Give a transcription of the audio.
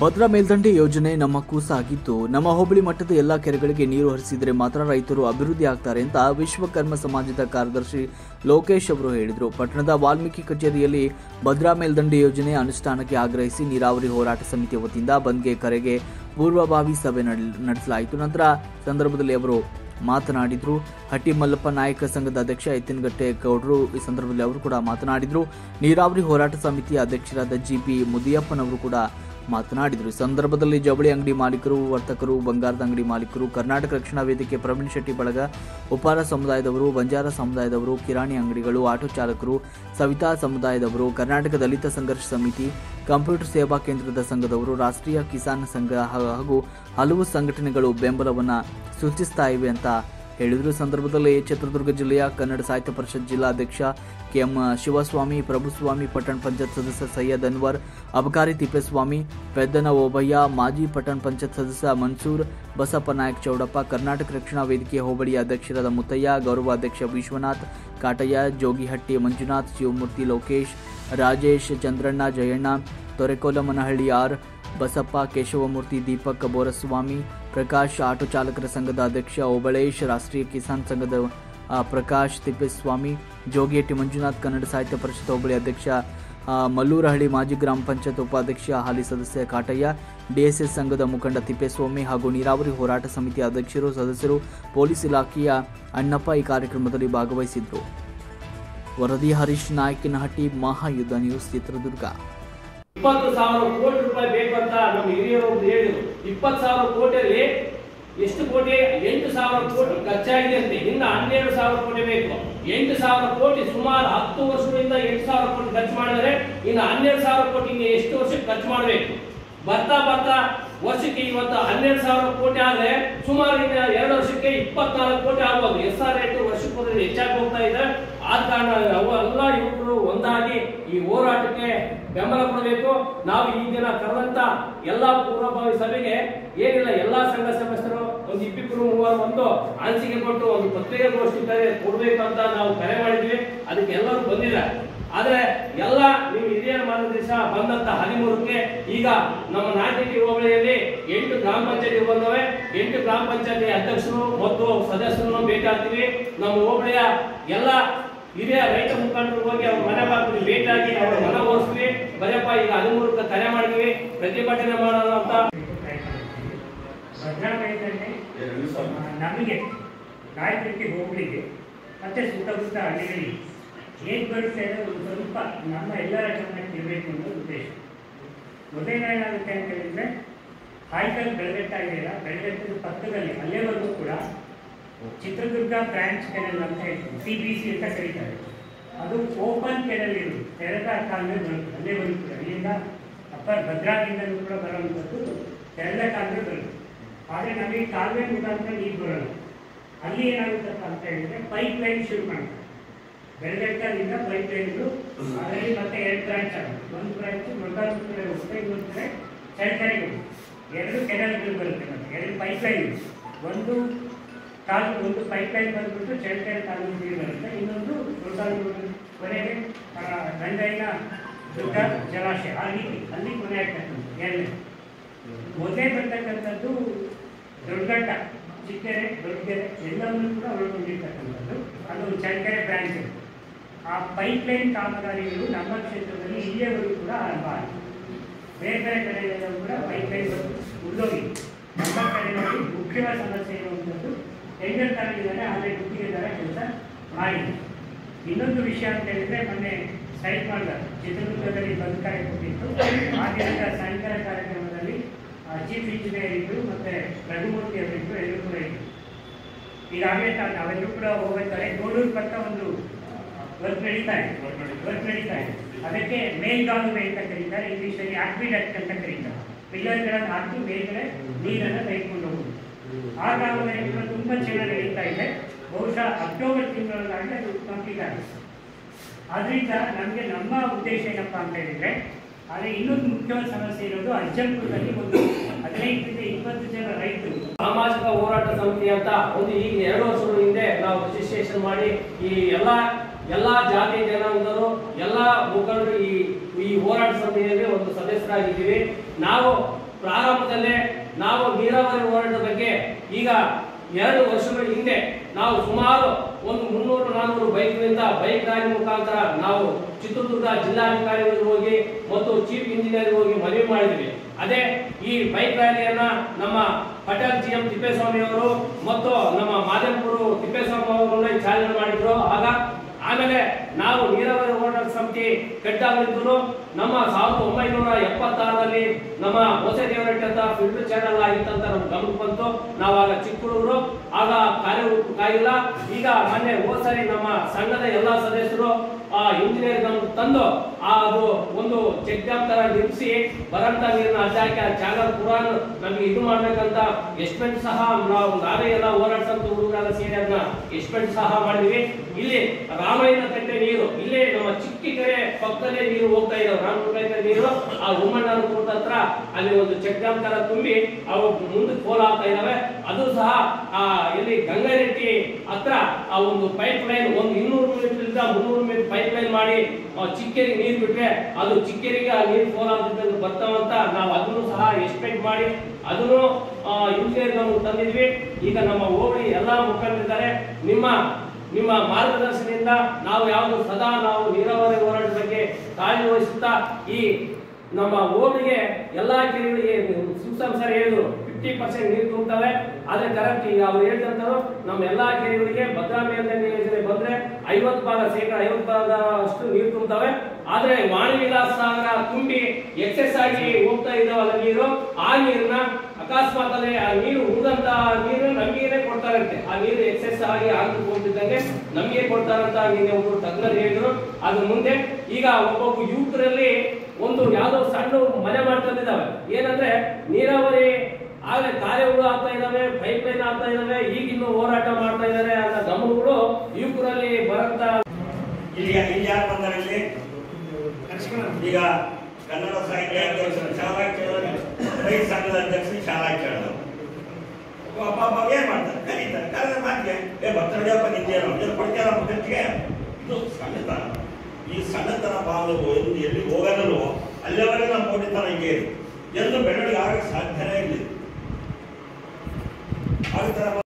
ಭದ್ರಾ ಮೇಲ್ದಂಡೆ ಯೋಜನೆ ನಮ್ಮ ಕೂಸಾಗಿದ್ದು ನಮ್ಮ ಹೋಬಳಿ ಮಟ್ಟದ ಎಲ್ಲಾ ಕೆರೆಗಳಿಗೆ ನೀರು ಹರಿಸಿದರೆ ಮಾತ್ರ ರೈತರು ಅಭಿವೃದ್ಧಿ ಆಗ್ತಾರೆ ಅಂತ ವಿಶ್ವಕರ್ಮ ಸಮಾಜದ ಕಾರ್ಯದರ್ಶಿ ಲೋಕೇಶ್ ಅವರು ಹೇಳಿದರು. ಪಟ್ಟಣದ ವಾಲ್ಮೀಕಿ ಕಚೇರಿಯಲ್ಲಿ ಭದ್ರಾ ಮೇಲ್ದಂಡೆ ಯೋಜನೆ ಅನುಷ್ಠಾನಕ್ಕೆ ಆಗ್ರಹಿಸಿ ನೀರಾವರಿ ಹೋರಾಟ ಸಮಿತಿ ವತಿಯಿಂದ ಬಂದ್ಗೆ ಕರೆಗೆ ಪೂರ್ವಭಾವಿ ಸಭೆ ನಡೆಸಲಾಯಿತು. ನಂತರ ಸಂದರ್ಭದಲ್ಲಿ ಅವರು ಮಾತನಾಡಿದರು. ಹಟ್ಟಿ ಮಲ್ಲಪ್ಪ ನಾಯಕ ಸಂಘದ ಅಧ್ಯಕ್ಷ ಎತ್ತಿನಗಟ್ಟೆ ಗೌಡರು ಈ ಸಂದರ್ಭದಲ್ಲಿ ಅವರು ಕೂಡ ಮಾತನಾಡಿದರು. ನೀರಾವರಿ ಹೋರಾಟ ಸಮಿತಿಯ ಅಧ್ಯಕ್ಷರಾದ ಜಿಪಿ ಮುದಿಯಪ್ಪನವರು ಕೂಡ ಮಾತನಾಡಿದರು. ಈ ಸಂದರ್ಭದಲ್ಲಿ ಜವಳಿ ಅಂಗಡಿ ಮಾಲೀಕರು, ವರ್ತಕರು, ಬಂಗಾರದ ಅಂಗಡಿ ಮಾಲೀಕರು, ಕರ್ನಾಟಕ ರಕ್ಷಣಾ ವೇದಿಕೆ ಪ್ರವೀಣ್ ಶೆಟ್ಟಿ ಬಳಗ, ಉಪ್ಪಾರ ಸಮುದಾಯದವರು, ಬಂಜಾರ ಸಮುದಾಯದವರು, ಕಿರಾಣಿ ಅಂಗಡಿಗಳು, ಆಟೋ ಚಾಲಕರು, ಸವಿತಾ ಸಮುದಾಯದವರು, ಕರ್ನಾಟಕ ದಲಿತ ಸಂಘರ್ಷ ಸಮಿತಿ, ಕಂಪ್ಯೂಟರ್ ಸೇವಾ ಕೇಂದ್ರದ ಸಂಘದವರು, ರಾಷ್ಟ್ರೀಯ ಕಿಸಾನ್ ಸಂಘ ಹಾಗೂ ಹಲವು ಸಂಘಟನೆಗಳು ಬೆಂಬಲವನ್ನು ಸೂಚಿಸ್ತಾ ಇವೆ ಅಂತ ಹೇಳಿದರು. ಸಂದರ್ಭದಲ್ಲಿ ಚಿತ್ರದುರ್ಗ ಜಿಲ್ಲೆಯ ಕನ್ನಡ ಸಾಹಿತ್ಯ ಪರಿಷತ್ ಜಿಲ್ಲಾಧ್ಯಕ್ಷ ಕೆಎಂ ಶಿವಸ್ವಾಮಿ, ಪ್ರಭುಸ್ವಾಮಿ, ಪಟ್ಟಣ ಪಂಚಾಯತ್ ಸದಸ್ಯ ಸೈಯದ್ ಅನ್ವರ್, ಅಬಕಾರಿ ತಿಪ್ಪೇಸ್ವಾಮಿ, ಪೆದ್ದನ ಓಬಯ್ಯ, ಮಾಜಿ ಪಟ್ಟಣ ಪಂಚಾಯತ್ ಸದಸ್ಯ ಮನ್ಸೂರ್, ಬಸಪ್ಪ ನಾಯಕ್ ಚೌಡಪ್ಪ, ಕರ್ನಾಟಕ ರಕ್ಷಣಾ ವೇದಿಕೆ ಹೋಬಳಿಯ ಅಧ್ಯಕ್ಷರಾದ ಮುತ್ತಯ್ಯ, ಗೌರವಾಧ್ಯಕ್ಷ ವಿಶ್ವನಾಥ್, ಕಾಟಯ್ಯ, ಜೋಗಿಹಟ್ಟಿ ಮಂಜುನಾಥ್, ಶಿವಮೂರ್ತಿ, ಲೋಕೇಶ್, ರಾಜೇಶ್, ಚಂದ್ರಣ್ಣ, ಜಯಣ್ಣ, ತೊರೆಕೋಲಮನಹಳ್ಳಿ ಆರ್, ಬಸಪ್ಪ, ಕೇಶವಮೂರ್ತಿ, ದೀಪಕ್, ಬೋರಸ್ವಾಮಿ, ಪ್ರಕಾಶ್, ಆಟೋ ಚಾಲಕರ ಸಂಘದ ಅಧ್ಯಕ್ಷ ಓಬಳೇಶ್, ರಾಷ್ಟ್ರೀಯ ಕಿಸಾನ್ ಸಂಘದ ಪ್ರಕಾಶ್, ತಿಪ್ಪೇಸ್ವಾಮಿ, ಜೋಗಿಹಟ್ಟಿ ಮಂಜುನಾಥ್, ಕನ್ನಡ ಸಾಹಿತ್ಯ ಪರಿಷತ್ ಹೋಬಳಿ ಅಧ್ಯಕ್ಷ ಮಲ್ಲೂರಹಳ್ಳಿ, ಮಾಜಿ ಗ್ರಾಮ ಪಂಚಾಯತ್ ಉಪಾಧ್ಯಕ್ಷ ಹಾಲಿ ಸದಸ್ಯ ಕಾಟಯ್ಯ, ಡಿಎಸ್ಎಸ್ ಸಂಘದ ಮುಖಂಡ ತಿಪ್ಪೇಸ್ವಾಮಿ ಹಾಗೂ ನೀರಾವರಿ ಹೋರಾಟ ಸಮಿತಿಯ ಅಧ್ಯಕ್ಷರು, ಸದಸ್ಯರು, ಪೊಲೀಸ್ ಇಲಾಖೆಯ ಅಣ್ಣಪ್ಪ ಈ ಕಾರ್ಯಕ್ರಮದಲ್ಲಿ ಭಾಗವಹಿಸಿದ್ರು. ವರದಿ ಹರೀಶ್ ನಾಯಕನಹಟ್ಟಿ, ಮಹಾಯುದ್ಧ ನ್ಯೂಸ್, ಚಿತ್ರದುರ್ಗ. 20,000 ಕೋಟಿ ರೂಪಾಯಿ ಬೇಕು ಅಂತ ನಮ್ಮ ಹಿರಿಯರು ಹೇಳಿದ್ರು. 20,000 ಕೋಟಿಯಲ್ಲಿ ಎಷ್ಟು ಕೋಟಿ? 8,000 ಕೋಟಿ ಖರ್ಚಾಗಿದೆ ಅಂತೆ. ಇನ್ನು 12,000 ಕೋಟಿ ಬೇಕು. 8,000 ಕೋಟಿ ಸುಮಾರು 10 ವರ್ಷದಿಂದ 8,000 ಕೋಟಿ ಖರ್ಚು ಮಾಡಿದರೆ ಇನ್ನು 12,000 ಕೋಟಿ ಎಷ್ಟು ವರ್ಷಕ್ಕೆ ಖರ್ಚು ಮಾಡಬೇಕು? ಬರ್ತಾ ಬರ್ತಾ ವರ್ಷಕ್ಕೆ ಇವತ್ತು 12,000 ಕೋಟಿ ಆದ್ರೆ ಸುಮಾರು ಇನ್ನು 2 ವರ್ಷಕ್ಕೆ 24 ಕೋಟಿ ಆಗ್ಬೋದು. SR ರೇಟ್ ವರ್ಷಕ್ಕೆ ಹೆಚ್ಚಾಗಿ ಹೋಗ್ತಾ ಇದೆ. ಆದ ಕಾರಣ ಅವೆಲ್ಲ ಯುವಕರು ಒಂದಾಗಿ ಈ ಹೋರಾಟಕ್ಕೆ ಬೆಂಬಲ ಕೊಡಬೇಕು. ನಾವು ಈ ದಿನ ಕರೆದಂತ ಎಲ್ಲಾ ಪೂರ್ವಭಾವಿ ಸಭೆಗೆ ಏನಿಲ್ಲ, ಎಲ್ಲಾ ಸಂಘ ಸದಸ್ಯರು ಒಂದು 2-3 ಒಂದು ಅನಿಸಿಕೆ ಕೊಟ್ಟು ಒಂದು ಪತ್ರಿಕಾಗೋಷ್ಠಿ ಕೊಡ್ಬೇಕು ಅಂತ ನಾವು ಕರೆ ಮಾಡಿದ್ವಿ. ಅದಕ್ಕೆ ಎಲ್ಲರೂ ಬಂದಿದ್ದಾರೆ. ಆದ್ರೆ ಎಲ್ಲ ನೀವು ಹಿರಿಯರ ಮಾರ್ಗದರ್ಶನ ಬಂದಂತ 13ಕ್ಕೆ ಈಗ ನಮ್ಮ ನಾಯಕಿ ಹೋಬಳಿಯಲ್ಲಿ 8 ಗ್ರಾಮ ಪಂಚಾಯತಿ ಬಂದವೆ. 8 ಗ್ರಾಮ ಪಂಚಾಯತಿ ಅಧ್ಯಕ್ಷರು ಮತ್ತು ಸದಸ್ಯರನ್ನು ಭೇಟಿ ಆಗ್ತೀವಿ. ನಮ್ಮ ಹೋಬಳಿಯ ಎಲ್ಲ ಹಿರಿಯ ರೈತ ಮುಖಂಡರು ಹೋಗಿ ಅವ್ರ ಮನೆ ಬಾಗಿಲು ಭೇಟಿಯಾಗಿ ಅವ್ರ ಮನ ಓಡಿಸ್ತೀವಿ. ಬರಪ್ಪ ಈಗ 13ಕ್ಕೆ ಕರೆ ಮಾಡಿದ್ವಿ, ಪ್ರತಿಭಟನೆ ಮಾಡೋಣ ಅಂತ. ಭದ್ರಾ ಮೇಲ್ದಂಡೆ ನಮಗೆ ನಾಯಕರಿಗೆ ಹೋಬಳಿಗೆ ಮತ್ತೆ ಸುತ್ತಮುತ್ತ ಹಳ್ಳಿಗಳಿಗೆ ಹೇಗೆ ಬರುತ್ತೆ ಅಂದರೆ ಒಂದು ಸ್ವಲ್ಪ ನಮ್ಮ ಎಲ್ಲರ ಗಮನಕ್ಕೆ ಇರಬೇಕು ಅನ್ನೋ ಉದ್ದೇಶ. ಮೊದಲನೇನಾಗುತ್ತೆ ಅಂತ ಹೇಳಿದ್ರೆ, ಹಾಯ್ಕಲ್ ಬೆಳಗಟ್ಟ ಇದೆಯಲ್ಲ, ಬೆಳಗಟ್ಟದ ಪಕ್ಕದಲ್ಲಿ ಅಲ್ಲೇವರೆಗೂ ಕೂಡ ಚಿತ್ರದುರ್ಗ ಬ್ರಾಂಚ್ ಕೆನಲ್ ಅಂತ ಹೇಳ್ತೀವಿ, CBC ಅಂತ ಕರೀತಾರೆ. ಅದು ಓಪನ್ ಕೆನಲ್ ಇರೋದು, ತೆರೆದ ಕಾಲುವೆ ಬರುತ್ತೆ. ಅಲ್ಲೇವರೆಗೂ ಕೂಡ ಇಲ್ಲಿಂದ ಅಪ್ಪರ್ ಭದ್ರಾದಿಂದಲೂ ಕೂಡ ಬರುವಂಥದ್ದು ತೆರೆದ ಕಾಲುವೆ ಬರುತ್ತೆ. ಆದರೆ ನಮಗೆ ಕಾಲುವೆ ಮುಖಾಂತರ ನೀರು ಬರೋಲ್ಲ. ಅಲ್ಲಿ ಏನಾಗುತ್ತಪ್ಪ ಅಂತ ಹೇಳಿದ್ರೆ ಪೈಪ್ ಲೈನ್ ಶುರು ಮಾಡ್ತಾರೆ. ಬೆಳಗಟ್ಟದಿಂದ ಪೈಪ್ ಲೈನ್ಗಳು ಅದರಲ್ಲಿ ಮತ್ತೆ 2 ಬ್ರಾಂಚ್ ಆಗುತ್ತೆ. ಒಂದು ಬ್ರಾಂಚ್ ಮೃಗಾಲಯ ಕಡೆ ಹೋಗುತ್ತೆ, ಇನ್ನೊಂದು ಕಡೆ ಚಳ್ಳಕೆರೆಗೆ ಹೋಗುತ್ತೆ. 2 ಕೆನಲ್ಗಳು ಬರುತ್ತೆ. ಮತ್ತೆ 2 ಪೈಪ್ ಲೈನ್, ಒಂದು ಪೈಪ್ ಲೈನ್ ಬಂದ್ಬಿಟ್ಟು ಚಳ್ಳಕೆರೆ ತಾಲೂಕು ನೀರು ಬರುತ್ತೆ, ಇನ್ನೊಂದು ಕೊನೆಗೆ ದಂಡೈನ ದುರ್ಗ ಜಲಾಶಯ. ಆ ರೀತಿ ಅಲ್ಲಿ ಕೊನೆ ಆಗ್ತಕ್ಕಂಥದ್ದು. ಎರಡನೇ ಮೊದಲೇ ಬರ್ತಕ್ಕಂಥದ್ದು ದೊಡ್ಡಘಟ್ಟ, ಚಿಕ್ಕೆರೆ, ದೊಡ್ಡಗೆರೆ ಎಲ್ಲವನ್ನೂ ಕೂಡ ಒಳಗೊಂಡಿರ್ತಕ್ಕಂಥದ್ದು. ಅದು ಚಳ್ಳಕೆರೆ ಬ್ರಾಂಚ್. ಆ ಪೈಪ್ ಲೈನ್ ಕಾಮಗಾರಿಗಳು ನಮ್ಮ ಕ್ಷೇತ್ರದಲ್ಲಿ ಇಲ್ಲಿಯವರೆಗೂ ಕೂಡ ಆರಂಭ ಆಗಿದೆ. ಬೇರೆ ಬೇರೆ ಕಡೆಗಳಲ್ಲೂ ಕೂಡ ಪೈಪ್ ಲೈನ್ ಉಳ್ಳೋಗಿ ನಮ್ಮ ಕಡೆಯಲ್ಲಿ ಮುಖ್ಯವಾದ ಸಮಸ್ಯೆ ಇರುವಂಥದ್ದು ಟೆಂಡರ್ ತಗೊಂಡಿದ್ದಾರೆ, ಆದರೆ ಗುತ್ತಿಗೆದಾರ ಕೆಲಸ ಮಾಡಿದೆ. ಇನ್ನೊಂದು ವಿಷಯ ಅಂತ ಹೇಳಿದ್ರೆ, ಮೊನ್ನೆ ಸೈಟ್ ಮಾಡಿದ್ದಾರೆ ಚಿತ್ರದುರ್ಗದಲ್ಲಿ ಬಂದ್ ಕಾರ್ಯ ಕೊಟ್ಟಿತ್ತು. ಆ ದಿನದ ಸಾಯಂಕಾಲ ಕಾರ್ಯಕ್ರಮದಲ್ಲಿ ಚೀಫ್ ಇಂಜಿನಿಯರ್ ಇದ್ರು, ಮತ್ತೆ ರಘುಮೂರ್ತಿ ಅವರಿದ್ರು, ಎಲ್ಲರೂ ಕೂಡ ಇದ್ರು. ಈಗಾಗಲೇ ನಾವೆಲ್ಲರೂ ಕೂಡ ಹೋಗ್ಬೇಕಾದ್ರೆ ಗೋಡೂರು ಪಕ್ಕ ಒಂದು ವರ್ಕ್ ನಡೀತಾ ಇದೆ. ಅದಕ್ಕೆ ಮೇಲ್ಗಾಲುವೆ ಅಂತ ಕರೀತಾರೆ, ಇಂಗ್ಲೀಷಲ್ಲಿ ಆಕ್ವಿಡಕ್ಟ್ ಅಂತ ಕರೀತಾರೆ. ಪಿಲ್ಲರ್ಗಳನ್ನು ಹಾಕಿ ಮೇಲ್ಗಡೆ ನೀರನ್ನು ತೆಗೆದುಕೊಂಡು ಹೋಗುದು. ಆ ಕಾಲುವೆ ಕೂಡ ತುಂಬ ಚೆನ್ನಾಗಿ ನಡೀತಾ ಇದೆ. ಬಹುಶಃ ಅಕ್ಟೋಬರ್ ತಿಂಗಳಾಗಲೇ ಅದು ಕಂಪ್ಲೀಟ್ ಆಗುತ್ತೆ. ಆದ್ರಿಂದ ನಮಗೆ ನಮ್ಮ ಉದ್ದೇಶ ಏನಪ್ಪ ಅಂತ ಹೇಳಿದ್ರೆ, ಆದರೆ ಇನ್ನೊಂದು ಮುಖ್ಯವಾದ ಸಮಸ್ಯೆ ಇರೋದು ಅಜ್ಜಂಪುರದಲ್ಲಿ ಒಂದು 15-20 ಜನ ರೈತರು ಸಾಮಾಜಿಕ ಹೋರಾಟ ಸಮಿತಿ ಅಂತ ಒಂದು ಈಗ 2 ವರ್ಷಗಳ ಹಿಂದೆ ನಾವು ರಿಜಿಸ್ಟ್ರೇಷನ್ ಮಾಡಿ ಈ ಎಲ್ಲಾ ಜಾತಿ ಜನಾಂಗದವರು ಎಲ್ಲಾ ಮುಖಂಡರು ಈ ಹೋರಾಟ ಸಮಿತಿಯಲ್ಲಿ ಒಂದು ಸದಸ್ಯರಾಗಿದ್ದೀವಿ. ನಾವು ಪ್ರಾರಂಭದಲ್ಲೇ ನಾವು ನೀರಾವರಿ ಹೋರಾಟದ ಬಗ್ಗೆ ಈಗ 2 ವರ್ಷಗಳ ಹಿಂದೆ ನಾವು ಸುಮಾರು ಒಂದು 300-400 ಬೈಕ್ ರ್ಯಾಲಿ ಮುಖಾಂತರ ನಾವು ಚಿತ್ರದುರ್ಗ ಜಿಲ್ಲಾಧಿಕಾರಿಗಳಿಗೆ ಹೋಗಿ ಮತ್ತು ಚೀಫ್ ಇಂಜಿನಿಯರ್ ಹೋಗಿ ಮನವಿ ಮಾಡಿದ್ವಿ. ಅದೇ ಈ ಬೈಕ್ ರ್ಯಾಲಿಯನ್ನ ನಮ್ಮ ಪಟೇಲ್ GM ತಿಪ್ಪೇಸ್ವಾಮಿ ಅವರು ಮತ್ತು ನಮ್ಮ ಮಾದೇಪುರ ತಿಪ್ಪೇಸ್ವಾಮಿ ಅವರು ಚಾಲನೆ ಮಾಡಿದ್ರು. ಆಮೇಲೆ ನಾವು ನೀರಾವರಿ ಹೋರಾಟ ಸಮಿತಿ ಕಟ್ಟಾಗಿದ್ದು ನಮ್ಮ 1976ರಲ್ಲಿ ನಮ್ಮ ಹೊಸದೇವರಟ್ಟಿ ಅಂತ ಫಿಲ್ಟರ್ ಚಾನಲ್ ಆಗಿತ್ತಂತ ನಮ್ಗೆ ಗಮನ ಬಂತು. ನಾವಾಗ ಚಿಕ್ಕ ಹುಡುಗರು, ಆಗ ಕಾರ್ಯಕ್ಕಾಗಿಲ್ಲ. ಈಗ ಮೊನ್ನೆ ಹೋದ್ಸರಿ ನಮ್ಮ ಸಂಘದ ಎಲ್ಲಾ ಸದಸ್ಯರು ಇಂಜಿನಿಯರ್ ಗಮನ ತಂದು ಅದು ಒಂದು ಚೆಕ್ ಡ್ಯಾಮ್ ತರ ನಿರ್ಮಿಸಿ ಬರಂತ ನೀರಿನ ಅಡ್ಡಾಕಿ ಚಾನಲ್ ಪುರಾಣ ನಮ್ಗೆ ಇದು ಮಾಡ್ಬೇಕಂತ ಎಸ್ಟಿಮೇಟ್ ಸಹ ನಾವೇ ಎಲ್ಲ ಹೋರಾಟ ಸಮಿತಿ ಹುಡುಗರೆಲ್ಲ ಸೇರಿ ಅದನ್ನ ಎಸ್ಟಿಮೇಟ್ ಸಹ ಮಾಡಿದ್ವಿ. ಇಲ್ಲಿ ರಾಮಾಯಣ ಕಟ್ಟೆ ನೀರು ಇಲ್ಲೇ ನಮ್ಮ ಚಿಕ್ಕಿಕೆರೆ ಪಕ್ಕದಲ್ಲೇ ನೀರು ಹೋಗ್ತಾ ಇದಾವೆ. ರಾಮಕಟ್ಟೆ ನೀರು ಆ ಉಮ್ಮಣ್ಣನ ಕೂಟ ಹತ್ರ ಅಲ್ಲಿ ಒಂದು ಚೆಕ್ ಡ್ಯಾಮ್ ತರ ತುಂಬಿ ಅವು ಮುಂದಕ್ಕೆ ಫೋಲ್ ಆಗ್ತಾ ಇದಾವೆ. ಅದು ಸಹ ಇಲ್ಲಿ ಗಂಗಾರೆಡ್ಡಿ ಹತ್ರ ಆ ಒಂದು ಪೈಪ್ ಲೈನ್ ಒಂದು 200 ಮೀಟರ್ 300 ಮೀಟರ್ ಪೈಪ್ ಲೈನ್ ಮಾಡಿ ಚಿಕ್ಕೇರಿಗೆ ನೀರು ಬಿಟ್ರೆ ಅದು ಚಿಕ್ಕೇರಿಗೆ ಆ ನೀರು ಫೋಲ್ ಆಗುತ್ತೆ ಬರ್ತಾವಂತ ನಾವು ಅದನ್ನು ಸಹ ಎಕ್ಸ್ಪೆಕ್ಟ್ ಮಾಡಿ ಅದನ್ನು ಇಂಜಿನಿಯರ್ ಗಮನಕ್ಕೆ ತಂದಿದ್ವಿ. ಈಗ ನಮ್ಮ ಹೋಬಳಿ ಎಲ್ಲಾ ಮುಖಂಡರಿದ್ದಾರೆ. ನಿಮ್ಮ ಮಾರ್ಗದರ್ಶನದಿಂದ ನಾವು ಯಾವುದು ಸದಾ ನಾವು ನೀರಾವರಿ ಹೋರಾಟದ ಬಗ್ಗೆ ಕಾಳಜಿ ವಹಿಸುತ್ತಾ ಈ ನಮ್ಮ ಹೋಬಳಿಗೆ ಎಲ್ಲಾ ಕೆರೆಗಳಿಗೆ ಸರ್ ಹೇಳಿದ್ರು 50% ನೀರು ತುಂಬುತ್ತವೆ. ಆದ್ರೆ ಕರೆಕ್ಟ್ ಈಗ ಅವ್ರು ಹೇಳ್ತಂದ್ರು ನಮ್ಮ ಎಲ್ಲಾ ಕೆರೆಗಳಿಗೆ ಭದ್ರಾ ಮೇಲ್ದಂಡೆ ಯೋಜನೆ ಬಂದ್ರೆ 50% ಅಷ್ಟು ನೀರು ತುಂಬುತ್ತವೆ. ಆದ್ರೆ ವಾಣಿ ವಿಲಾಸ ಸಾಗರ ತುಂಬಿ ಎಕ್ಸೆಸ್ ಆಗಿ ಹೋಗ್ತಾ ಇದ್ದಾವಲ್ಲ ನೀರು, ಆ ನೀರನ್ನ ಅಕಸ್ಮಾತ್ ಅಲ್ಲಿ ಆ ನೀರು ಉಳಿದಂತ ನೀರು ನಮಗೆ ಕೊಡ್ತಾ ಇರುತ್ತೆ. ಆ ನೀರು ಎಕ್ಸೆಸ್ ಆಗಿ ಹೋಗ್ತಿದ್ದಂಗೆ ನಮಗೆ ಕೊಡ್ತಾರಂತ ನಿನ್ನೆ ಒಬ್ಬರು ತಜ್ಞರು ಹೇಳಿದ್ರು. ಅದು ಮುಂದೆ ಈಗ ಒಬ್ಬೊಬ್ಬ ಯುವಕರಲ್ಲಿ ಒಂದು ಯಾವ್ದೋ ಸಣ್ಣ ಮನೆ ಮಾಡ್ಕೊಂಡಿದ್ದಾವೆ. ಏನಂದ್ರೆ ನೀರಾವರಿ ಆಗಲೇ ಕಾರ್ಯಗಳು ಆಗ್ತಾ ಇದಾವೆ, ಪೈಪ್ ಲೈನ್ ಆಗ್ತಾ ಇದಾವೆ, ಈಗಿನ್ನು ಹೋರಾಟ ಮಾಡ್ತಾ ಇದಾರೆ ಅನ್ನೋ ಗಮನಗಳು ಯುವಕರಲ್ಲಿ ಬರಂತ. ಇಲ್ಲಿ ಯಾರು ಬಂದಾರೆ? ಇಲ್ಲಿ ಈಗ ಕನ್ನಡ ಸಾಹಿತ್ಯ ರೈತ ಸಂಘದ ಅಧ್ಯಕ್ಷರು ಶಾಲಾ ಕೇಳಿದ್ರು. ಏನ್ ಮಾಡ್ತಾರೆ? ಕರೀತಾರೆ. ಕರೆದ ಮಾತಿಗೆ ಬರ್ತಡೆಯಪ್ಪ ನಿಂದೇನು ಕೊಡ್ತೀರ ಮುಖಕ್ಕೆ. ಇದು ಸಣ್ಣತನ. ಈ ಸಣ್ಣತನ ಭಾವವು ಎಲ್ಲಿ ಹೋಗಲು ಅಲ್ಲಿವರೆಗೆ ನಮ್ಮ ಮೋಟಿತನ ಹಿಂಗೆ ಎಂದು ಬೆಳವಣಿಗೆ ಆಗಕ್ಕೆ ಸಾಧ್ಯನೇ ಇಲ್ಲ.